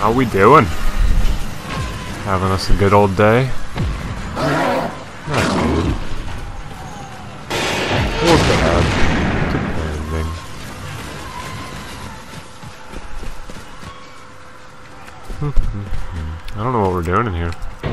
How we doing? Having us a good old day? Not good. Or bad. Depending. I don't know what we're doing in here.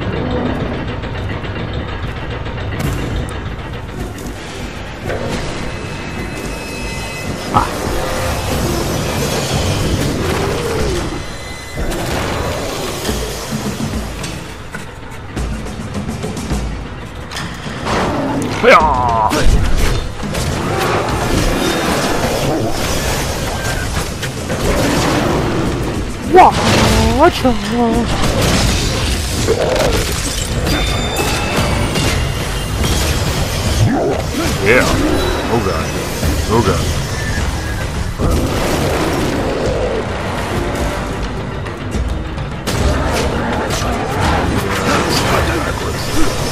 Watch out! Yeah. Oh god. Oh god. Slide backwards.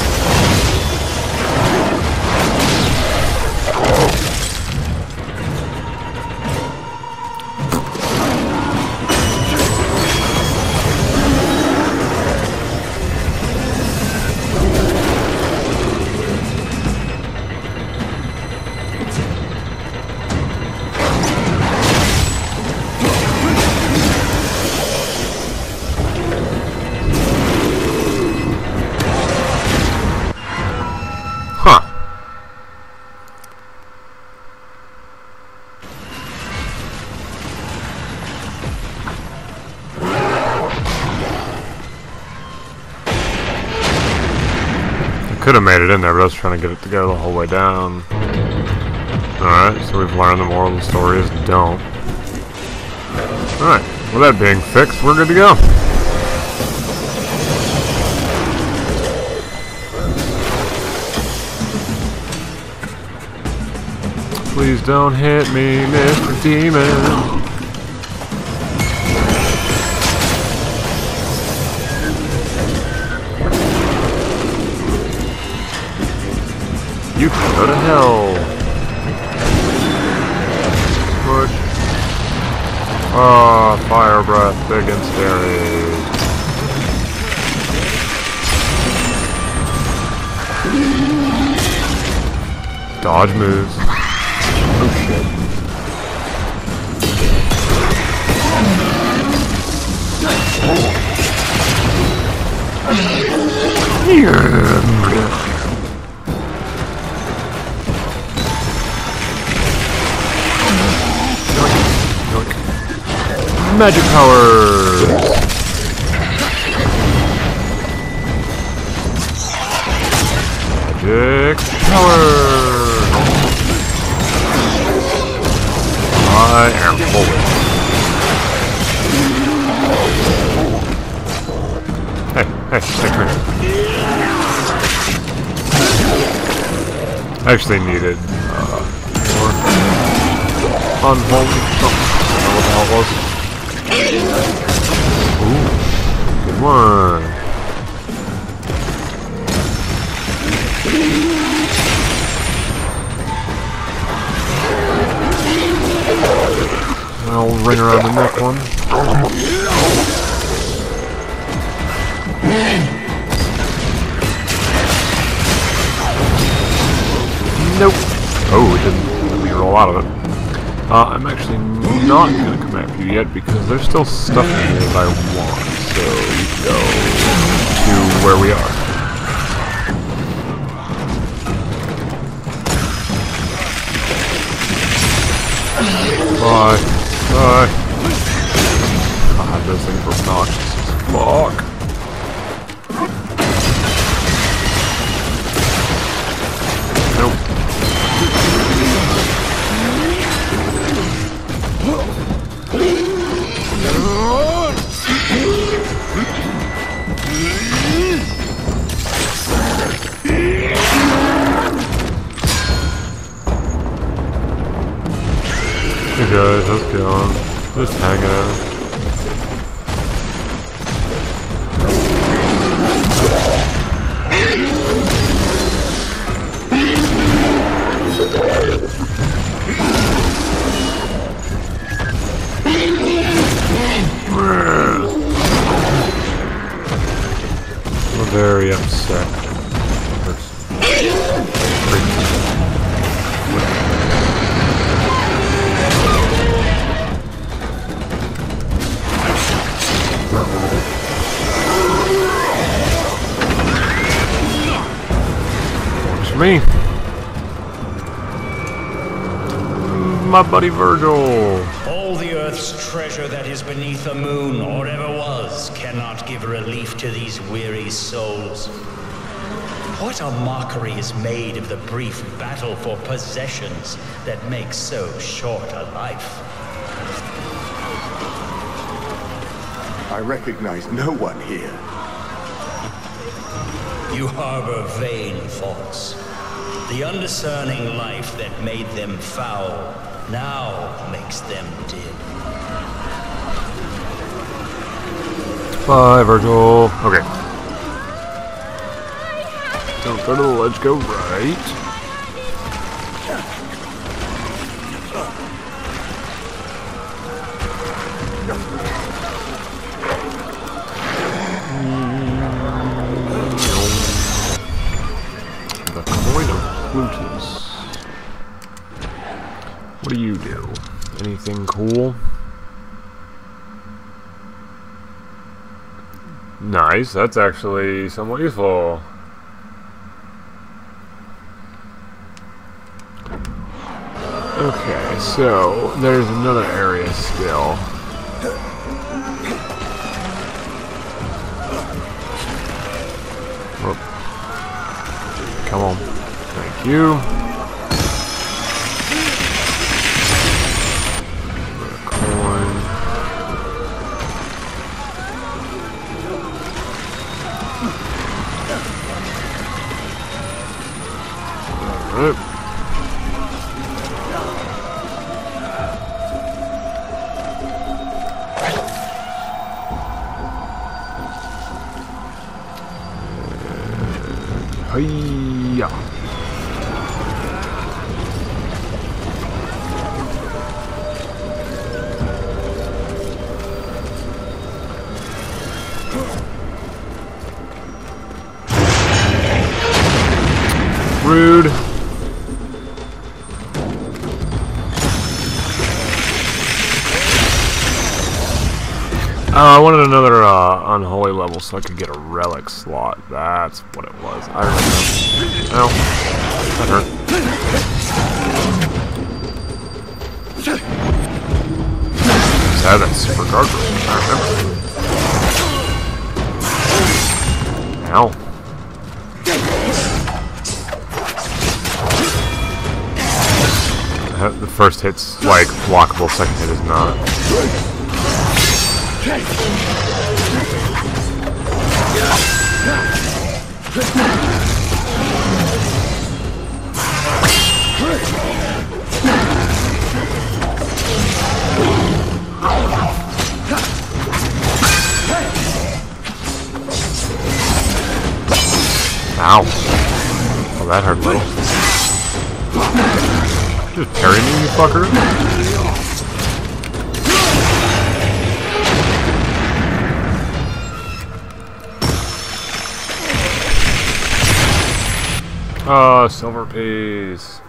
Could have made it in there, but I was trying to get it together the whole way down. Alright, so we've learned the moral of the story is don't. Alright, with that being fixed, we're good to go. Please don't hit me, Mr. Demon. You can go to hell. Push. Ah, fire breath, big and scary. Dodge moves. Oh shit. Yeah. Magic powers! Magic powers! I am forward. Hey, come here. I actually needed more unholy something. I don't know what the hell it was. Ooh, good one. I'll ring around the neck one. Nope. Oh, it didn't let me roll out of it. I'm actually not going to come after you yet because there's still stuff in here that I want, so you can go to where we are. Bye. Bye. God, those things were obnoxious as fuck. Nope. Hey guys, how's it going? Just hanging out. very upset. Works for me. My buddy Virgil. All the earth's treasure that is beneath the moon, or ever was, cannot give relief to these weary souls. What a mockery is made of the brief battle for possessions that makes so short a life. I recognize no one here. You harbor vain thoughts. The undiscerning life that made them foul now makes them dim. Bye, Virgil. Okay. Don't go to the ledge, go right. The coin of Plutus. What do you do? Anything cool? Nice, that's actually somewhat useful. Okay, so there's another area still. Whoop. Come on. Thank you. Coin. Alright. Hiya. Rude. I wanted another unholy level so I could get a relic slot. That's what it was. I remember. Ow. That hurt. Sad that's super guardrail. I remember. Ow. The first hit's like blockable, second hit is not. Ow. Oh, that hurt a little. Just parry me, you fucker. Oh, silver piece.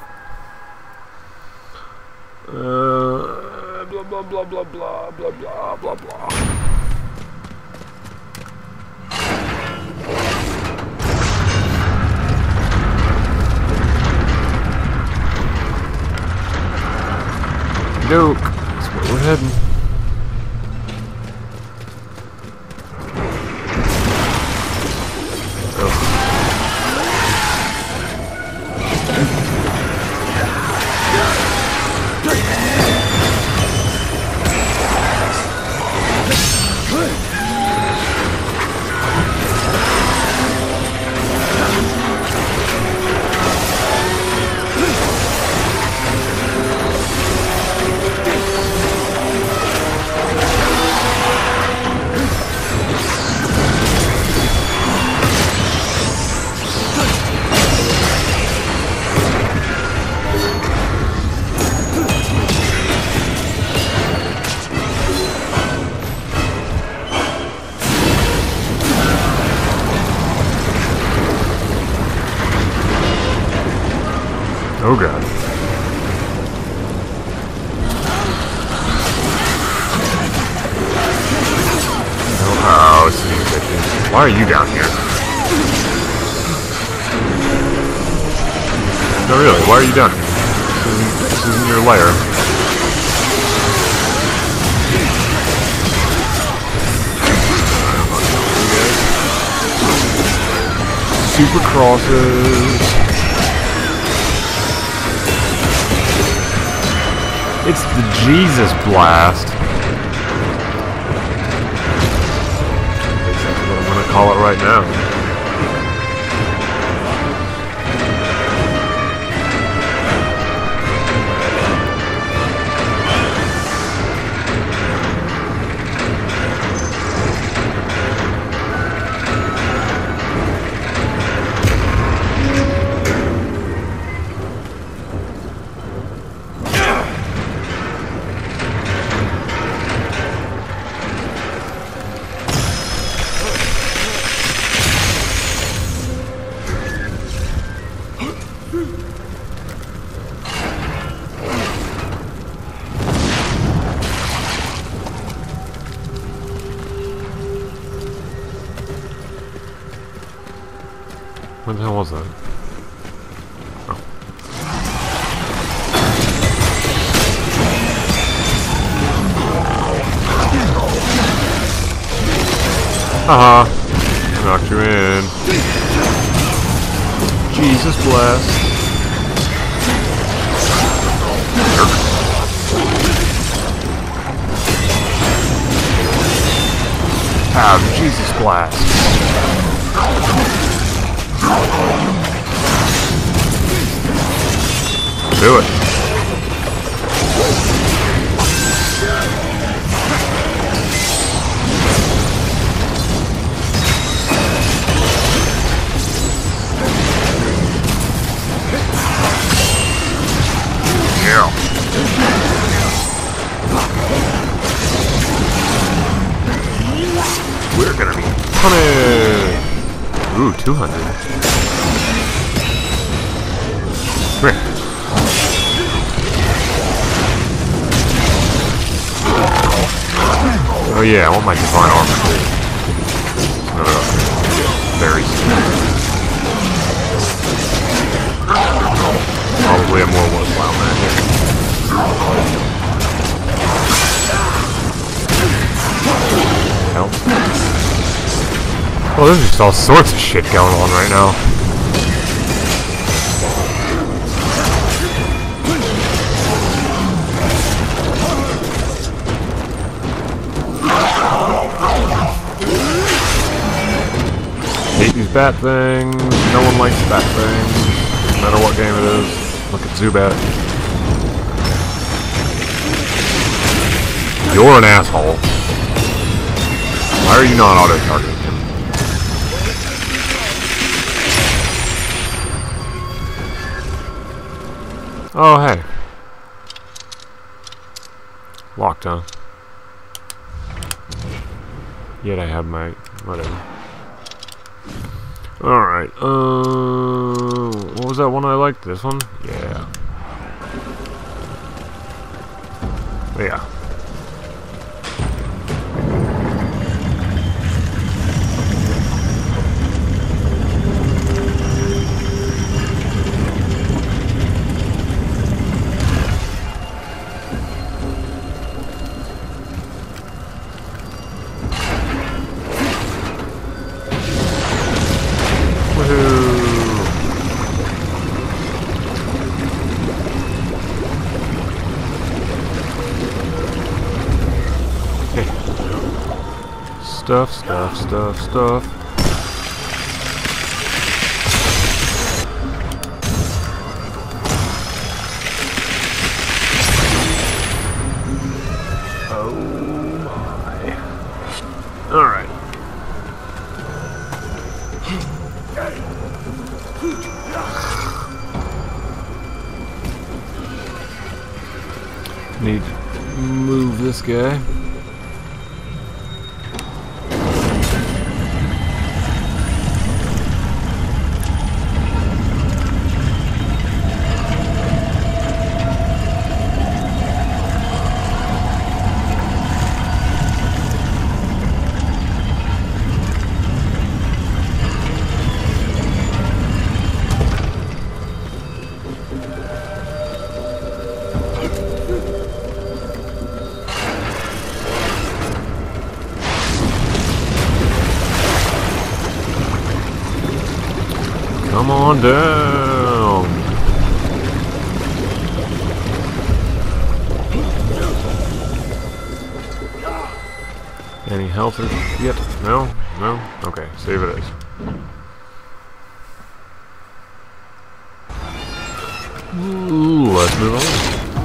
Blah blah blah blah blah blah blah blah blah. Doke. That's where we're heading. Oh god. Oh, sneak bitches. Why are you down here? No, really, why are you down here? This isn't your lair. Super crosses. It's the Jesus Blast. That's what I'm gonna call it right now. What the hell was that? Oh. Haha. Knocked you in. Jesus bless. Ah, Jesus blast. Do it. Yeah. We're gonna be punished. Ooh, 200. Come here. Oh yeah, I want my divine armor too. Very soon. Probably a more worthwhile magic. Help. Oh, there's just all sorts of shit going on right now. Hate these bat things. No one likes bat things. No matter what game it is. Look at Zubat. You're an asshole. Why are you not auto-targeting him? Oh, hey. Locked, huh? Yet I have my... whatever. Alright, what was that one I liked? This one? Yeah. Yeah. Stuff. Oh my. Alright. Need to move this guy. Come on down. Any health or yet? No? No? Okay, save it is. Ooh, let's move on.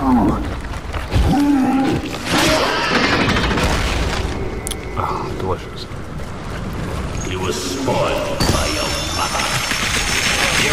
Ah, delicious. You were spoiled by your mother. You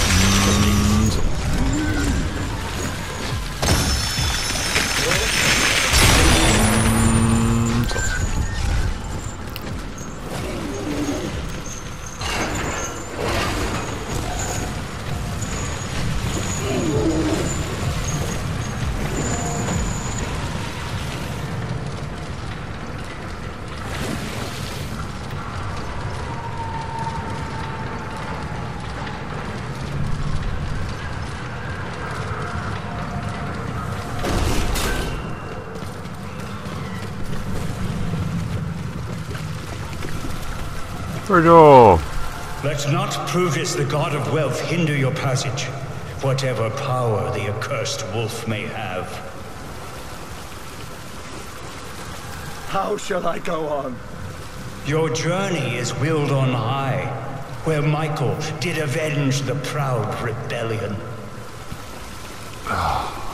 Virgil! Let not Pruvis, the god of wealth, hinder your passage, whatever power the accursed wolf may have. How shall I go on? Your journey is willed on high, where Michael did avenge the proud rebellion.